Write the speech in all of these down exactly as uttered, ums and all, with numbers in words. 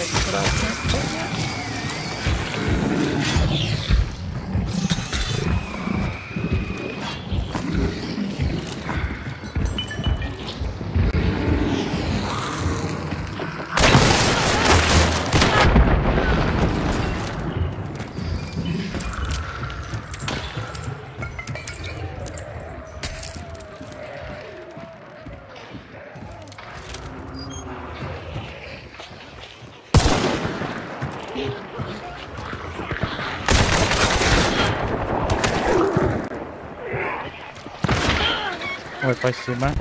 Ой, спасибо.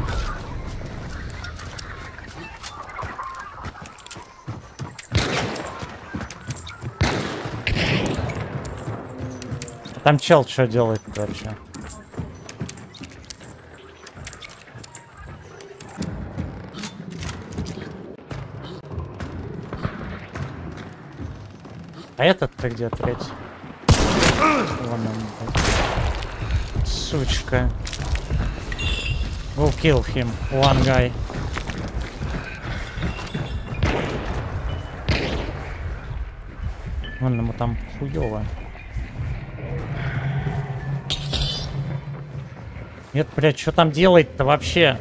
Там чел что делает вообще? А этот-то где третий? Вон он. Сучка. We'll kill him. One guy. Вон ему там хуёво. Нет, блядь, что там делать-то вообще?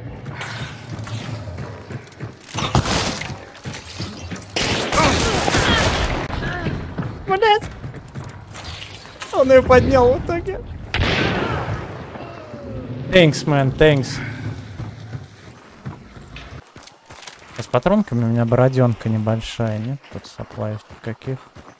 Блядь! Он ее поднял в итоге. Thanks, man, thanks. С патронками у меня бороденка небольшая, нет? Тут саплаев каких.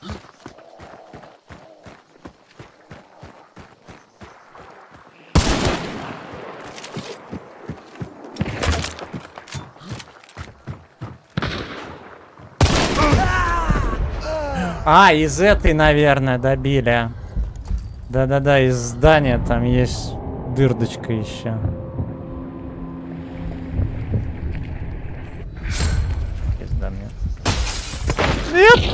А, из этой, наверное, добили. Да-да-да, из здания там есть дырдочка еще. Пизда мне. Нет!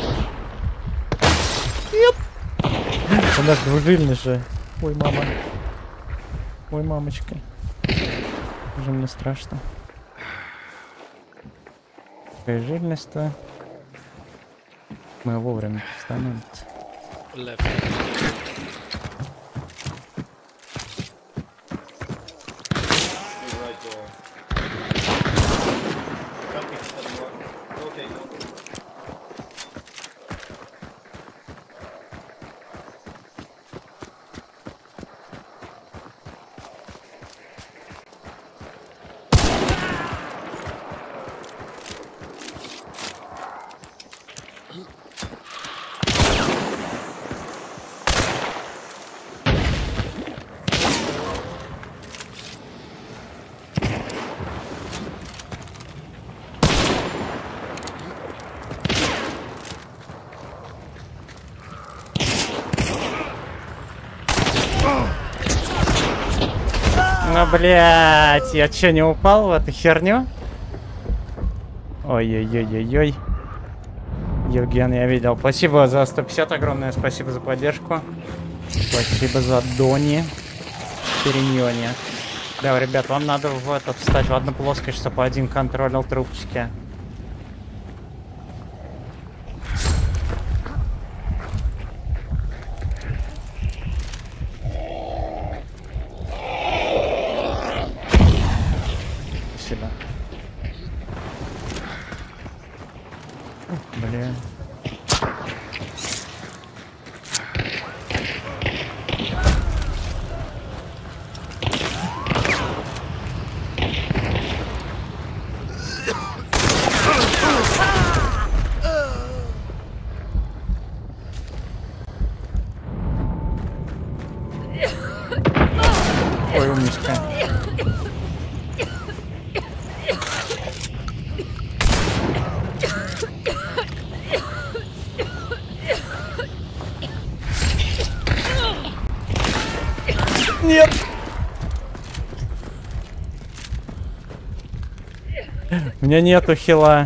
Нет! Он наш двужильный же. Ой, мама. Ой, мамочка. Уже мне страшно. Какая жирность-то. Мы вовремя встанем. Ну, блядь, я че, не упал в эту херню? Ой-ой-ой-ой-ой. Евген, я видел. Спасибо за сто пятьдесят, огромное спасибо за поддержку. Спасибо за Дони. Переньоне. Да, ребят, вам надо в этот встать в одну плоскость, чтобы один контролил трубчики. Блин. Ой, умничка. Нет! У меня нету хила.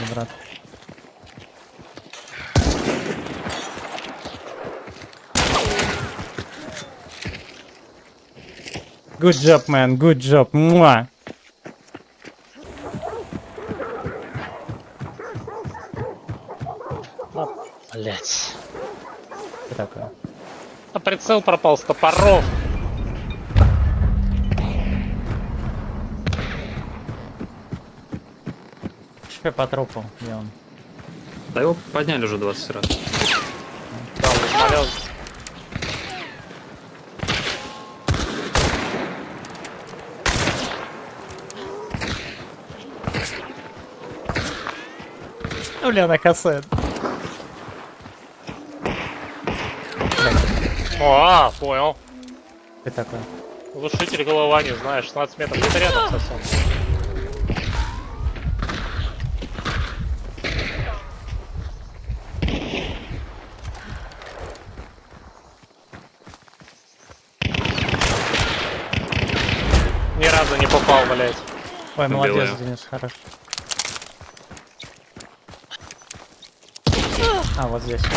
брат. Good job, man, good job. Муа. Блять. Что такое? А прицел пропал с топоров. Что по трупу? Где он? Да его подняли уже двадцать раз. Да, он измолел. Ну, бля, на кассет. О, а, понял. Что такое? Глушитель голова, не знаю, шестнадцать метров, где-то рядом совсем. Ни разу не попал, блять. Ой, молодец, Белая. Денис, хорош. А, вот здесь.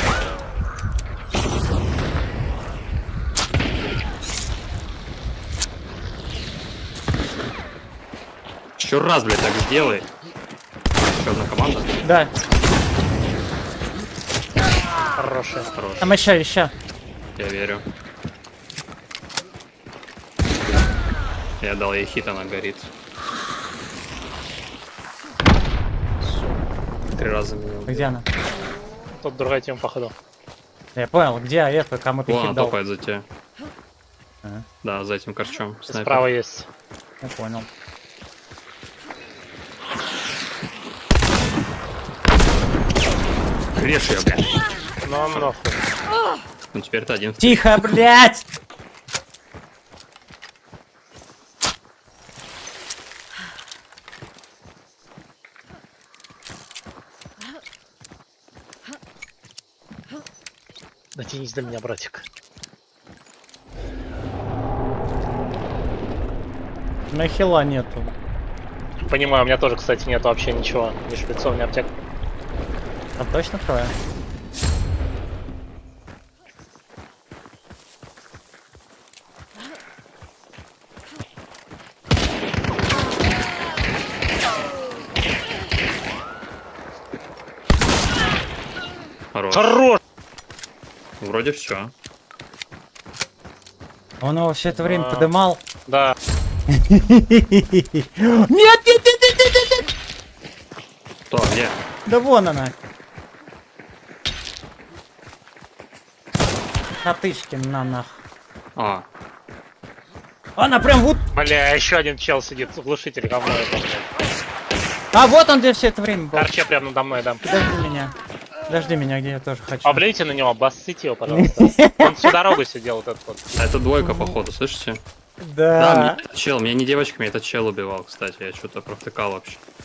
Еще раз, блядь, так сделай. Еще одна команда. Да, Хороший. Хорош. там еще, еще. Я верю. Я дал ей хит, она горит. Три раза меня убил. Где она? Тут другая тема, походу. Я понял, где это, кому ты О, хит она дал? топает за тебя. Ага. Да, за этим корчом. Снайпер. Справа есть. Я понял. Режь ее, блядь. Ну, нахуй. Ну теперь ты один. Тихо, блядь! Дотянись до меня, братик. На хила нету. Понимаю, у меня тоже, кстати, нет вообще ничего. Ни шприцов, ни аптек. Там точно трое? Хорош. Хорош! Вроде все. Он его все это время А. подымал. Да. Нет, нет, нет, нет, нет, нет, нет! Кто, где? Да вон она. Натычки на нах. А, Она прям вот. Бля, еще один чел сидит, глушитель говно это, блядь. А вот он где все это время был. Торче прям надо мной, да. Подожди меня. Подожди меня, где я тоже хочу. Облейте на него, обоссите его, пожалуйста. Он всю дорогу сидел, вот этот вот. а это двойка, походу, слышите? Да. Да, мне- чел, меня не девочка, меня этот чел убивал, кстати, я что-то провтыкал вообще.